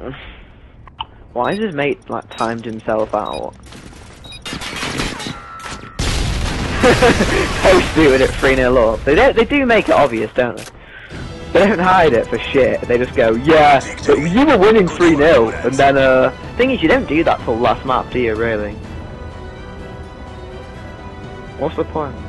Why is his mate, like, timed himself out? So stupid at 3-0 up. They do make it obvious, don't they? They don't hide it for shit. They just go, yeah, but you were winning 3-0, and then, thing is, you don't do that till last map, do you, really? What's the point?